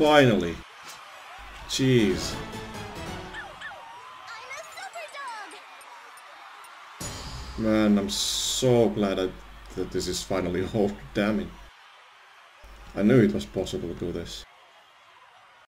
Finally. Jeez. Man, I'm so glad that this is finally over. Damn it. I knew it was possible to do this.